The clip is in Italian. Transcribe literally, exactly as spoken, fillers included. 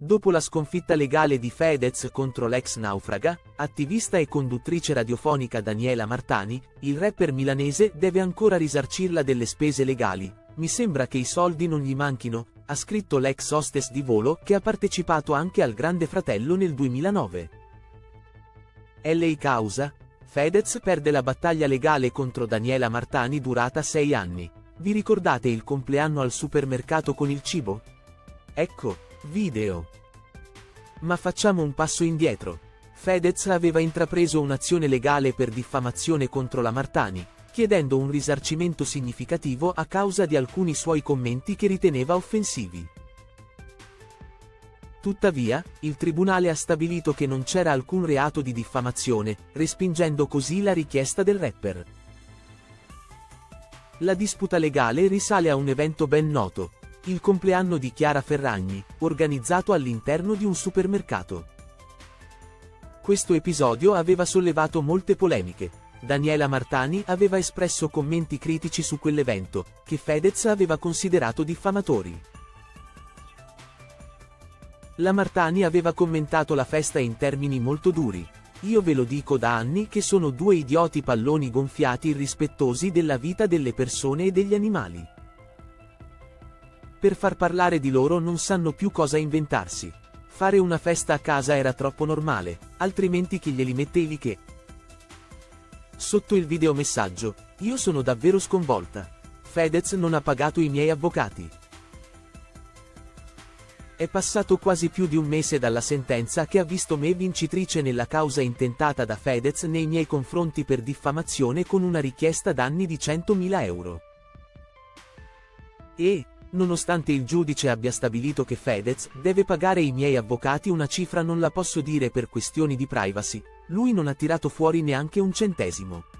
Dopo la sconfitta legale di Fedez contro l'ex naufraga, attivista e conduttrice radiofonica Daniela Martani, il rapper milanese deve ancora risarcirla delle spese legali. Mi sembra che i soldi non gli manchino, ha scritto l'ex hostess di volo che ha partecipato anche al Grande Fratello nel duemilanove. L A causa? Fedez perde la battaglia legale contro Daniela Martani durata sei anni. Vi ricordate il compleanno al supermercato con il cibo? Ecco, video. Ma facciamo un passo indietro. Fedez aveva intrapreso un'azione legale per diffamazione contro la Martani, chiedendo un risarcimento significativo a causa di alcuni suoi commenti che riteneva offensivi. Tuttavia, il tribunale ha stabilito che non c'era alcun reato di diffamazione, respingendo così la richiesta del rapper. La disputa legale risale a un evento ben noto, il compleanno di Chiara Ferragni, organizzato all'interno di un supermercato. Questo episodio aveva sollevato molte polemiche. Daniela Martani aveva espresso commenti critici su quell'evento, che Fedez aveva considerato diffamatori. La Martani aveva commentato la festa in termini molto duri. Io ve lo dico da anni che sono due idioti palloni gonfiati irrispettosi della vita delle persone e degli animali. Per far parlare di loro non sanno più cosa inventarsi. Fare una festa a casa era troppo normale, altrimenti chi glieli mettevi che? Sotto il videomessaggio, io sono davvero sconvolta. Fedez non ha pagato i miei avvocati. È passato quasi più di un mese dalla sentenza che ha visto me vincitrice nella causa intentata da Fedez nei miei confronti per diffamazione con una richiesta danni di centomila euro. E, nonostante il giudice abbia stabilito che Fedez deve pagare i miei avvocati una cifra non la posso dire per questioni di privacy, lui non ha tirato fuori neanche un centesimo.